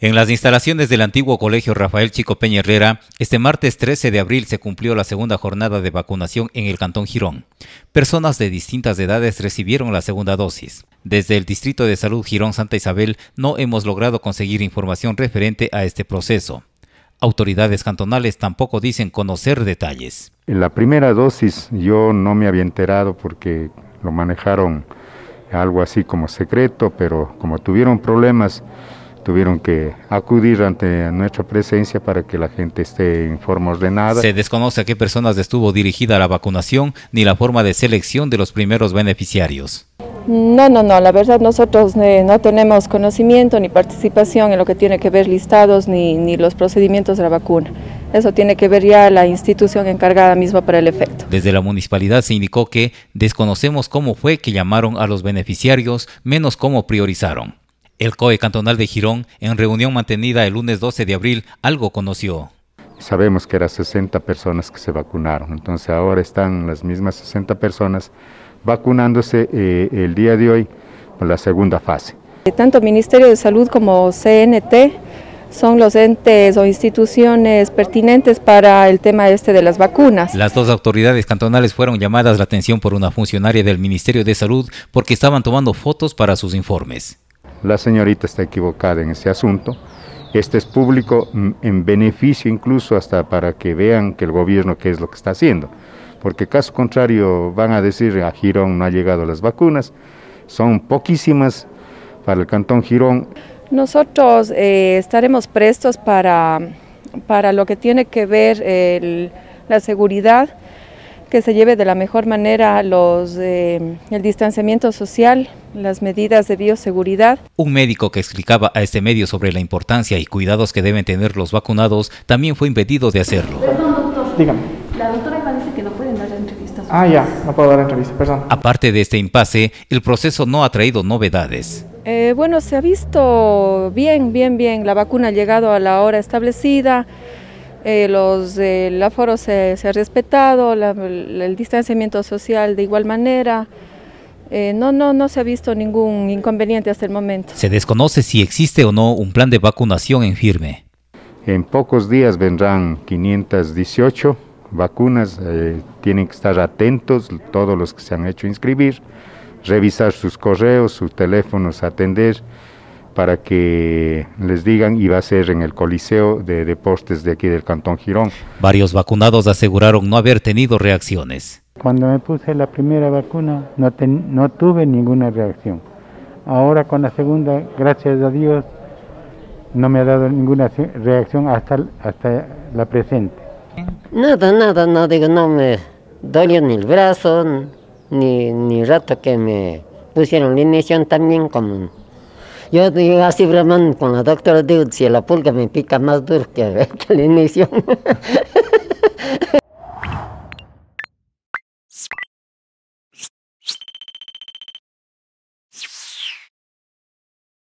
En las instalaciones del antiguo Colegio Rafael Chico Peña Herrera, este martes 13 de abril se cumplió la segunda jornada de vacunación en el Cantón Girón. Personas de distintas edades recibieron la segunda dosis. Desde el Distrito de Salud Girón Santa Isabel no hemos logrado conseguir información referente a este proceso. Autoridades cantonales tampoco dicen conocer detalles. En la primera dosis yo no me había enterado porque lo manejaron algo así como secreto, pero como tuvieron problemas, tuvieron que acudir ante nuestra presencia para que la gente esté en forma ordenada. Se desconoce a qué personas estuvo dirigida la vacunación ni la forma de selección de los primeros beneficiarios. No, la verdad nosotros no tenemos conocimiento ni participación en lo que tiene que ver listados ni los procedimientos de la vacuna. Eso tiene que ver ya la institución encargada misma para el efecto. Desde la municipalidad se indicó que desconocemos cómo fue que llamaron a los beneficiarios, menos cómo priorizaron. El COE cantonal de Girón, en reunión mantenida el lunes 12 de abril, algo conoció. Sabemos que eran 60 personas que se vacunaron, entonces ahora están las mismas 60 personas vacunándose el día de hoy por la segunda fase. Tanto Ministerio de Salud como CNT son los entes o instituciones pertinentes para el tema de las vacunas. Las dos autoridades cantonales fueron llamadas la atención por una funcionaria del Ministerio de Salud porque estaban tomando fotos para sus informes. La señorita está equivocada en ese asunto. Este es público en beneficio incluso hasta para que vean que el gobierno qué es lo que está haciendo. Porque caso contrario van a decir a Girón no ha llegado las vacunas, son poquísimas para el Cantón Girón. Nosotros estaremos prestos para lo que tiene que ver la seguridad, que se lleve de la mejor manera el distanciamiento social, las medidas de bioseguridad. Un médico que explicaba a este medio sobre la importancia y cuidados que deben tener los vacunados también fue impedido de hacerlo. Perdón, doctor. Dígame. La doctora Iván dice que no pueden dar entrevistas. No puedo dar entrevistas, perdón. Aparte de este impasse, el proceso no ha traído novedades. Bueno, se ha visto bien. La vacuna ha llegado a la hora establecida. El aforo se ha respetado, el distanciamiento social de igual manera. No se ha visto ningún inconveniente hasta el momento. Se desconoce si existe o no un plan de vacunación en firme. En pocos días vendrán 518 vacunas, tienen que estar atentos todos los que se han hecho inscribir, revisar sus correos, sus teléfonos, atender, para que les digan, y va a ser en el Coliseo de Deportes de aquí del Cantón Girón. Varios vacunados aseguraron no haber tenido reacciones. Cuando me puse la primera vacuna no tuve ninguna reacción. Ahora con la segunda, gracias a Dios, no me ha dado ninguna reacción hasta la presente. Nada, no me dolió ni el brazo, ni rato que me pusieron la inyección también como... Yo digo así bromando con la doctora, digo, si la pulga me pica más duro que la inyección.